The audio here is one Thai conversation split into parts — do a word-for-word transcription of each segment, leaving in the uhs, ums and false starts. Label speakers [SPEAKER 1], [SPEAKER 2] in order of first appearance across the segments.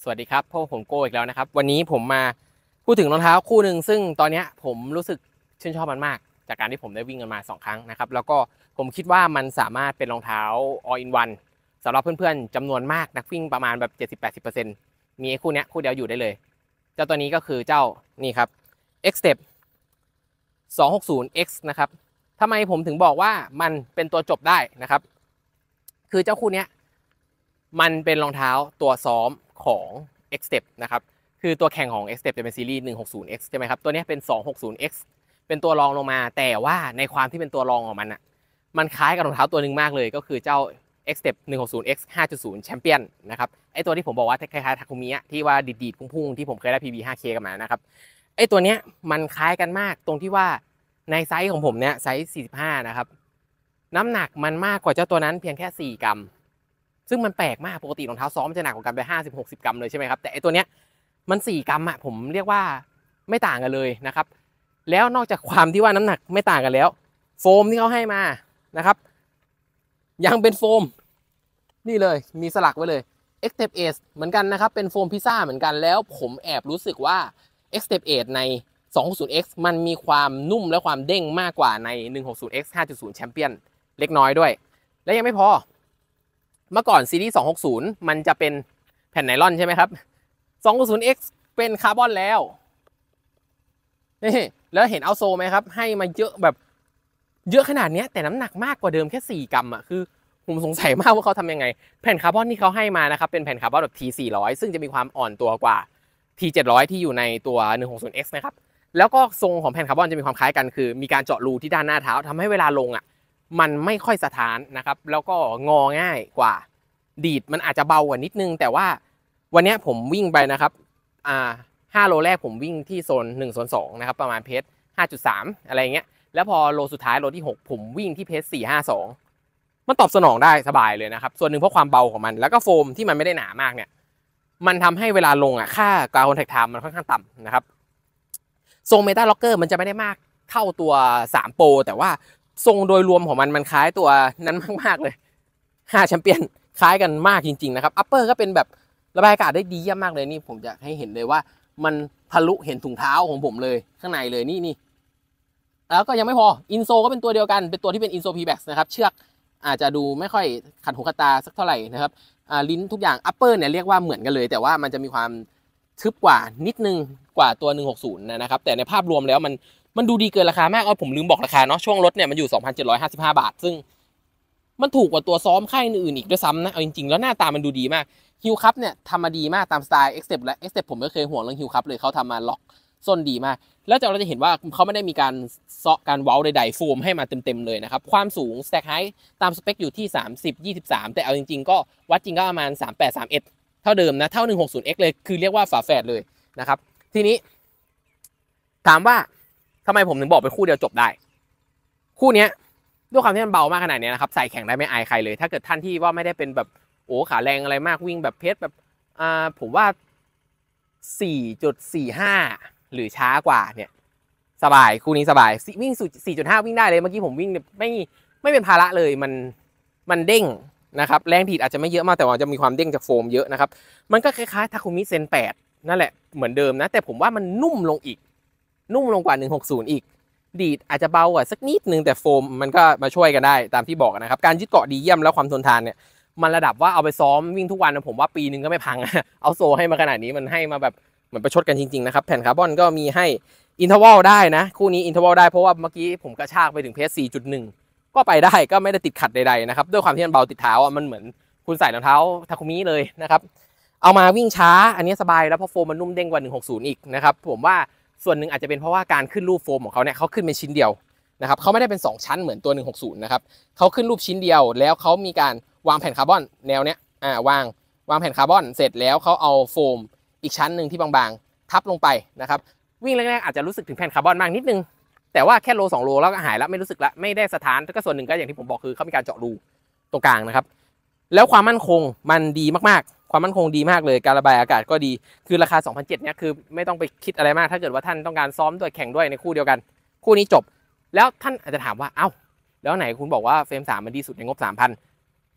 [SPEAKER 1] สวัสดีครับพวกผมโก้อีกแล้วนะครับวันนี้ผมมาพูดถึงรองเท้าคู่หนึ่งซึ่งตอนนี้ผมรู้สึกชื่นชอบมันมากจากการที่ผมได้วิ่งกันมาสองครั้งนะครับแล้วก็ผมคิดว่ามันสามารถเป็นรองเท้า all in one สำหรับเพื่อนๆจำนวนมากนักวิ่งประมาณแบบ เจ็ดสิบถึงแปดสิบเปอร์เซ็นต์ มีคู่นี้คู่เดียวอยู่ได้เลยเจ้าตัวนี้ก็คือเจ้านี่ครับ Xtep สองหกศูนย์ X นะครับทำไมผมถึงบอกว่ามันเป็นตัวจบได้นะครับคือเจ้าคู่นี้มันเป็นรองเท้าตัวซ้อมของ Xtep นะครับคือตัวแข่งของ Xtep จะเป็นซีรีส์ หนึ่งหกศูนย์ X ใช่ไหมครับตัวนี้เป็น สองหกศูนย์ X เป็นตัวรองลงมาแต่ว่าในความที่เป็นตัวรองของมันอ่ะมันคล้ายกับรองเท้าตัวหนึ่งมากเลยก็คือเจ้า Xtep หนึ่งหกศูนย์ X ห้าจุดศูนย์ Champion นะครับไอตัวที่ผมบอกว่าคล้ายๆทาคุมิที่ว่าดีดๆพุ่งๆที่ผมเคยได้ พี บี ห้าเค กันมานะครับไอตัวเนี้ยมันคล้ายกันมากตรงที่ว่าในไซส์ของผมเนี้ยไซส์สี่สิบห้านะครับน้ำหนักมันมากกว่าเจ้าตัวนั้นเพียงแค่สี่กรัมซึ่งมันแปลกมากปกติรองเท้าซ้อมจะหนักกว่ากันไปห้าสิบ หกสิบกรัมเลยใช่ไหมครับแต่ไอตัวเนี้ยมันสี่กรัมอ่ะผมเรียกว่าไม่ต่างกันเลยนะครับแล้วนอกจากความที่ว่าน้ำหนักไม่ต่างกันแล้วโฟมที่เขาให้มานะครับยังเป็นโฟมนี่เลยมีสลักไว้เลย Xtep Ace เหมือนกันนะครับเป็นโฟมพิซซ่าเหมือนกันแล้วผมแอบรู้สึกว่า Xtep Ace ใน สองหกศูนย์ X มันมีความนุ่มและความเด้งมากกว่าใน หนึ่งหกศูนย์ X ห้าจุดศูนย์ Champion เล็กน้อยด้วยและยังไม่พอเมื่อก่อนซีรีส์สองหกศูนย์มันจะเป็นแผ่นไนลอนใช่ไหมครับ สองหกศูนย์ X เป็นคาร์บอนแล้วนี่แล้วเห็นเอาโซไหมครับให้มาเยอะแบบเยอะขนาดนี้แต่น้ำหนักมากกว่าเดิมแค่สี่กรัมอ่ะคือผมสงสัยมากว่าเขาทำยังไงแผ่นคาร์บอนที่เขาให้มานะครับเป็นแผ่นคาร์บอนแบบ ที สี่ร้อย ซึ่งจะมีความอ่อนตัวกว่า ที เจ็ดร้อย ที่อยู่ในตัว หนึ่งหกศูนย์ X นะครับแล้วก็ทรงของแผ่นคาร์บอนจะมีความคล้ายกันคือมีการเจาะรูที่ด้านหน้าเท้าทำให้เวลาลงอ่ะมันไม่ค่อยสะท้านนะครับแล้วก็งอง่ายกว่าดีดมันอาจจะเบากว่านิดนึงแต่ว่าวันนี้ผมวิ่งไปนะครับอ่าห้าโลแรกผมวิ่งที่โซนหนึ่งโซนสองนะครับประมาณเพจ ห้าจุดสาม อะไรเงี้ยแล้วพอโลสุดท้ายโลที่หกผมวิ่งที่เพจสี่ห้าสองมันตอบสนองได้สบายเลยนะครับส่วนหนึ่งเพราะความเบาของมันแล้วก็โฟมที่มันไม่ได้หนามากเนี่ยมันทำให้เวลาลงอ่ะค่ากราวคอนแทคไทม์มันค่อนข้างต่ำนะครับทรงเมตาล็อกเกอร์มันจะไม่ได้มากเท่าตัวสามโปรแต่ว่าทรงโดยรวมของมันมันคล้ายตัวนั้นมากๆเลยห้าแชมเปี้ยนคล้ายกันมากจริงๆนะครับอัปเปอร์ก็เป็นแบบระบายอากาศได้ดีเยี่ยมมากเลยนี่ผมจะให้เห็นเลยว่ามันทะลุเห็นถุงเท้าของผมเลยข้างในเลยนี่นี่แล้วก็ยังไม่พออินโซก็เป็นตัวเดียวกันเป็นตัวที่เป็นอินโซพีแบ็กนะครับเชือกอาจจะดูไม่ค่อยขัดหูขัดตาสักเท่าไหร่นะครับลิ้นทุกอย่างอัปเปอร์เนี่ยเรียกว่าเหมือนกันเลยแต่ว่ามันจะมีความทึบกว่านิดนึงกว่าตัวหนึ่งหกศูนย์นะครับแต่ในภาพรวมแล้วมันมันดูดีเกินราคามากเอาผมลืมบอกราคาเนาะช่วงลดเนี่ยมันอยู่ สองพันเจ็ดร้อยห้าสิบห้า บาทซึ่งมันถูกกว่าตัวซ้อมค่ายอื่นอีกด้วยซ้ำนะเอาจริงๆแล้วหน้าตามันดูดีมากฮิลคัพเนี่ยทำมาดีมากตามสไตล์ Xtep และ Xtep ผมไม่เคยห่วงเรื่องฮิลคัพเลยเขาทำมาล็อกส้นดีมากแล้วเราจะเห็นว่าเขาไม่ได้มีการเซาะการเว้าใดๆโฟมให้มาเต็มๆเลยนะครับความสูง stack height ตามสเปคอยู่ที่สามสิบ ยี่สิบสามแต่เอาจริงๆก็วัดจริงก็ประมาณสามสิบแปด สามสิบเอ็ดเท่าเดิมนะเท่า หนึ่งหกศูนย์ X เลยคือเรียกว่าฝาแฝดเลยนะครับทีนี้ถามว่าทำไมผมถึงบอกเป็นคู่เดียวจบได้คู่นี้ด้วยความที่มันเบามากขนาดนี้นะครับใส่แข่งได้ไม่อายใครเลยถ้าเกิดท่านที่ว่าไม่ได้เป็นแบบโอ้ขาแรงอะไรมากวิ่งแบบเพชรแบบอ่าผมว่า สี่จุดสี่ห้า หรือช้ากว่าเนี่ยสบายคู่นี้สบายวิ่ง สี่จุดห้า วิ่งได้เลยเมื่อกี้ผมวิ่งไม่ไม่เป็นภาระเลยมันมันเด้งนะครับแรงถีบอาจจะไม่เยอะมากแต่ว่าจะมีความเด้งจากโฟมเยอะนะครับมันก็คล้ายๆทาคุมิเซนแปดนั่นแหละเหมือนเดิมนะแต่ผมว่ามันนุ่มลงอีกนุ่มลงกว่าหนึ่งหกศูนย์อีกดีดอาจจะเบากว่าสักนิดนึงแต่โฟมมันก็มาช่วยกันได้ตามที่บอกนะครับการยึดเกาะดีเยี่ยมแล้วความทนทานเนี่ยมันระดับว่าเอาไปซ้อมวิ่งทุกวันผมว่าปีนึงก็ไม่พังเอาโซให้มาขนาดนี้มันให้มาแบบเหมือนประชดกันจริงๆนะครับแผ่นคาร์บอนก็มีให้อินเทอร์วัลได้นะคู่นี้อินเทอร์วัลได้เพราะว่าเมื่อกี้ผมกระชากไปถึงเพจ สี่จุดหนึ่ง ก็ไปได้ก็ไม่ได้ติดขัดใดๆนะครับด้วยความที่มันเบาติดเท้าอ่ะมันเหมือนคุณใส่รองเท้าทาคุมิเลยนะครับเอามาวิ่งช้าอันนี้สบายแล้วเพราะโฟมมันนุ่มเด้งกว่าหนึ่งหกศูนย์อีกนะครับผมว่าส่วนหนึ่งอาจจะเป็นเพราะว่าการขึ้นรูปโฟมของเขาเนี่ยเขาขึ้นเป็นชิ้นเดียวนะครับเขาไม่ได้เป็นสองชั้นเหมือนตัวหนึ่งหกศูนย์นะครับเขาขึ้นรูปชิ้นเดียวแล้วเขามีการวางแผ่นคาร์บอนแนวเนี้ยอ่าวางวางแผ่นคาร์บอนเสร็จแล้วเขาเอาโฟมอีกชั้นหนึ่งที่บางๆทับลงไปนะครับวิ่งแรกๆอาจจะรู้สึกถึงแผ่นคาร์บอนมากนิดนึงแต่ว่าแค่โลสองโลแล้วก็หายแล้วไม่รู้สึกละไม่ได้สถานแล้วก็ส่วนหนึ่งก็อย่างที่ผมบอกคือเขามีการเจาะรูตรงกลางนะครับแล้วความมั่นคงมันดีมากๆความมั่นคงดีมากเลยการระบายอากาศก็ดีคือราคา สองพันเจ็ดร้อย เนี่ยคือไม่ต้องไปคิดอะไรมากถ้าเกิดว่าท่านต้องการซ้อมด้วยแข่งด้วยในคู่เดียวกันคู่นี้จบแล้วท่านอาจจะถามว่าเอ้าแล้วไหนคุณบอกว่าเฟรมสามมันดีสุดในงบ สามพัน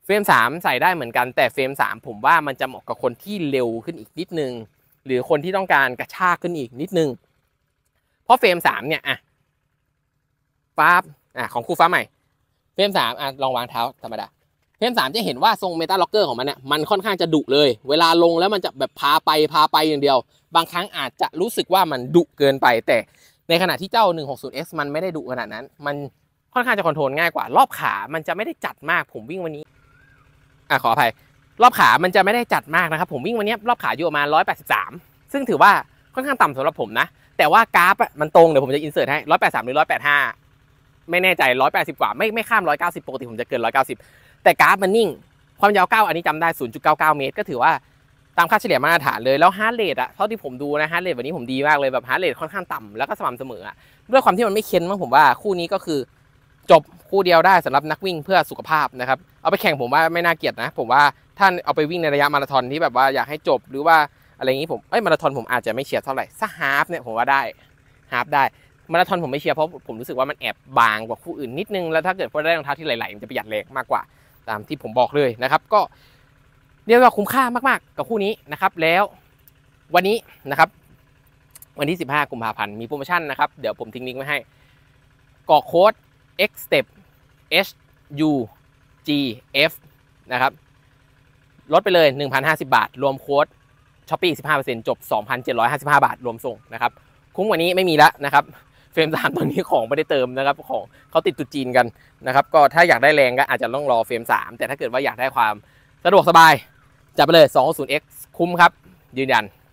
[SPEAKER 1] เฟรมสามใส่ได้เหมือนกันแต่เฟรมสามผมว่ามันจะเหมาะกับคนที่เร็วขึ้นอีกนิดนึงหรือคนที่ต้องการกระชากขึ้นอีกนิดนึงเพราะเฟรมสามเนี่ยอ่ะฟ้าอ่ะของคู่ฟ้าใหม่เฟรมสามอ่ะลองวางเท้าธรรมดาเฟรมสามจะเห็นว่าทรงเมตาล็อกเกอร์ของมันเนี่ยมันค่อนข้างจะดุเลยเวลาลงแล้วมันจะแบบพาไปพาไปอย่างเดียวบางครั้งอาจจะรู้สึกว่ามันดุเกินไปแต่ในขณะที่เจ้า หนึ่งหกศูนย์ เอส มันไม่ได้ดุขนาดนั้นมันค่อนข้างจะคอนโทรลง่ายกว่ารอบขามันจะไม่ได้จัดมากผมวิ่งวันนี้อ่ะขออภัยรอบขามันจะไม่ได้จัดมากนะครับผมวิ่งวันนี้รอบขาอยู่ประมาณหนึ่งร้อยแปดสิบสามซึ่งถือว่าค่อนข้างต่ำสำหรับผมนะแต่ว่ากราฟมันตรงเดี๋ยวผมจะอินเสิร์ตให้หนึ่งร้อยแปดสิบสามหรือหนึ่งร้อยแปดสิบห้าไม่แน่ใจหนึ่งร้อยแปดสิบกว่าไม่ไม่ข้ามหนึ่งร้อยเก้าสิบปกติผมจะเกินหนึ่งร้อยเก้าสิบแต่กราฟมันนิ่งความยาวเก้าอันนี้จำได้ ศูนย์จุดเก้าเก้า เมตรก็ถือว่าตามค่าเฉลี่ยมาตรฐานเลยแล้วฮาร์ทเรทอะเท่าที่ผมดูนะฮาร์ทเรทวันนี้ผมดีมากเลยแบบฮาร์ทเรทค่อนข้างต่ำแล้วก็สม่ำเสมออะด้วยความที่มันไม่เค้นมั้งผมว่าคู่นี้ก็คือจบคู่เดียวได้สำหรับนักวิ่งเพื่อสุขภาพนะครับเอาไปแข่งผมว่าไม่น่าเกลียดนะผมว่าท่านเอาไปวิ่งในระยะมาราธอนที่แบบว่าอยากให้จบหรือว่าอะไรอย่างนี้ผมเอ้ยมาราธอนผมอาจจะไม่เชียร์เท่าไหร่ถ้าฮาล์ฟเนี่ยผมว่าได้ฮาล์ฟได้มาราธอนผมไม่เชียร์เพราะผมรู้สึกว่ามันแอบบางกว่าคู่อื่นนิดนึงแล้วถ้าเกิดว่าได้รองเท้าที่ไหลๆมันจะประหยัดแรงมากกว่าตามที่ผมบอกเลยนะครับก็เรียกว่าคุ้มค่ามากๆกับคู่นี้นะครับแล้ววันนี้นะครับวันที่สิบห้ากุมภาพันธ์มีโปรโมชั่นนะครับเดี๋ยวผมทิ้งลิงก์ไว้ให้กรอกโค้ด X Step H U G F นะครับลดไปเลย หนึ่งพันห้าสิบ บาทรวมโค้ด Shopee สิบห้าเปอร์เซ็นต์ จบ สองพันเจ็ดร้อยห้าสิบห้า บาทรวมส่งนะครับคุ้มกว่านี้ไม่มีแล้วนะครับเฟรมสามตอนนี้ของไม่ได้เติมนะครับของเขาติดตุจีนกันนะครับก็ถ้าอยากได้แรงก็อาจจะต้องรอเฟรมสามแต่ถ้าเกิดว่าอยากได้ความสะดวกสบายจัดไปเลย สองหกศูนย์ X คุ้มครับยืนยัน